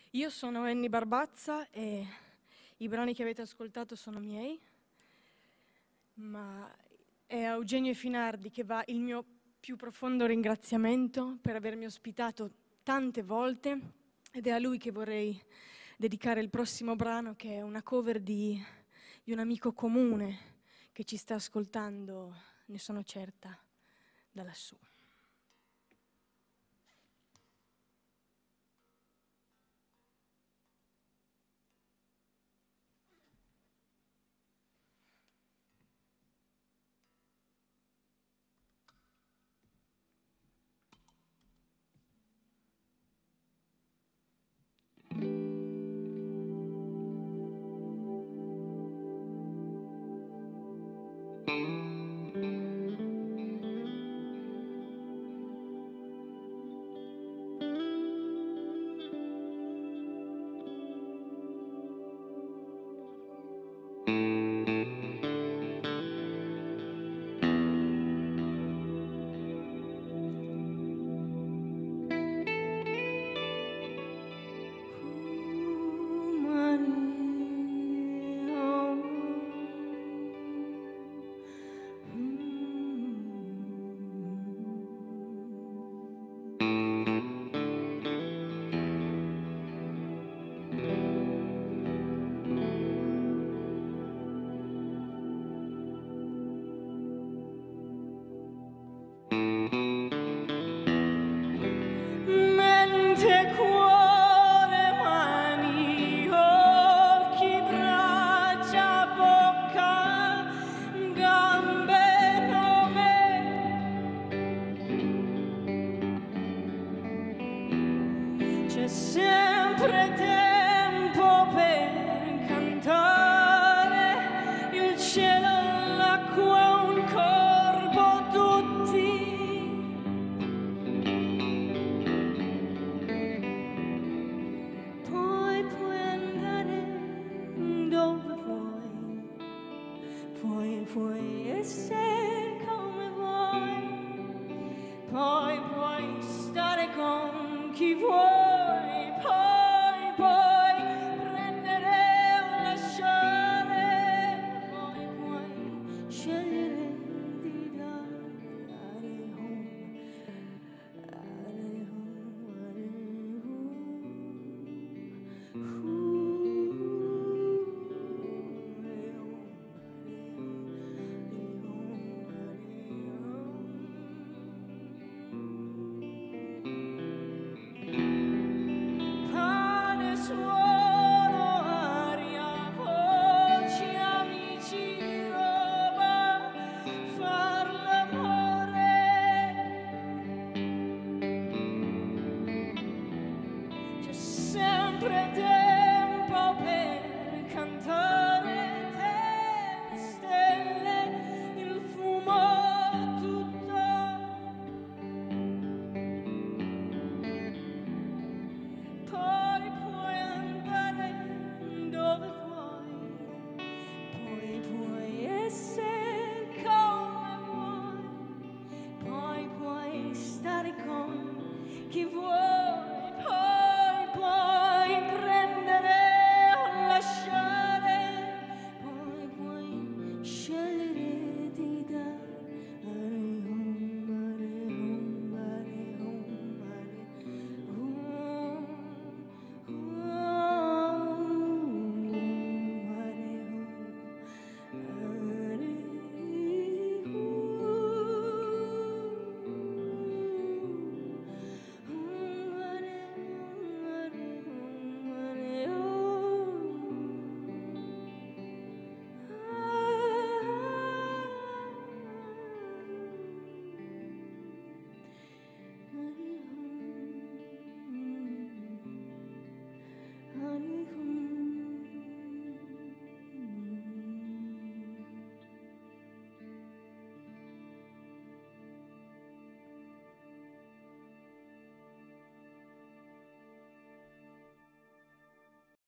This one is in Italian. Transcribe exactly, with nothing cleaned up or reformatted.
Io sono Annie Barbazza e i brani che avete ascoltato sono miei, ma è a Eugenio Finardi che va il mio più profondo ringraziamento per avermi ospitato tante volte, ed è a lui che vorrei dedicare il prossimo brano, che è una cover di, di un amico comune che ci sta ascoltando, ne sono certa, da lassù. C'è sempre tempo per cantare, il cielo, l'acqua, un corpo, tutti. Poi puoi andare dove vuoi, poi puoi essere come vuoi, poi puoi stare con chi vuoi. Sempre te